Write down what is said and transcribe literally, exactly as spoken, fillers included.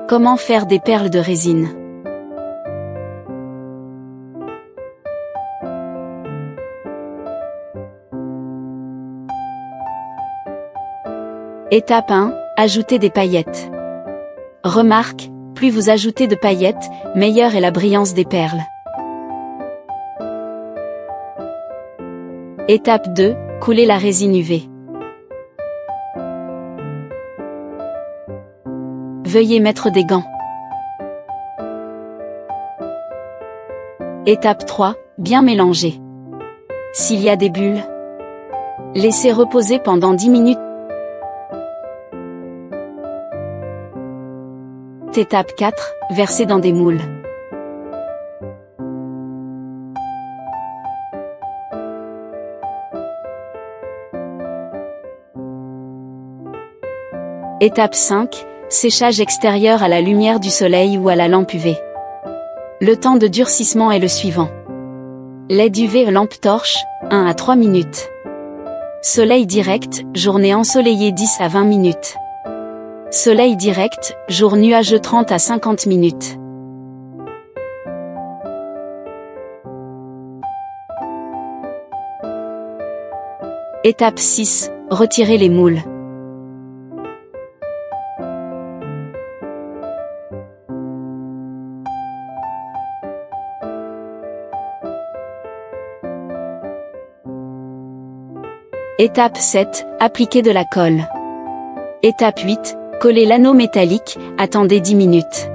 Comment faire des perles de résine? Étape un. Ajoutez des paillettes. Remarque, plus vous ajoutez de paillettes, meilleure est la brillance des perles. Étape deux. Coulez la résine U V. Veuillez mettre des gants. Étape trois. Bien mélanger. S'il y a des bulles, laissez reposer pendant dix minutes. Étape quatre. Verser dans des moules. Étape cinq. Séchage extérieur à la lumière du soleil ou à la lampe U V. Le temps de durcissement est le suivant. L E D U V lampe torche, un à trois minutes. Soleil direct, journée ensoleillée dix à vingt minutes. Soleil direct, jour nuageux trente à cinquante minutes. Étape six. Retirer les moules. Étape sept. Appliquer de la colle. Étape huit. Coller l'anneau métallique, attendez dix minutes.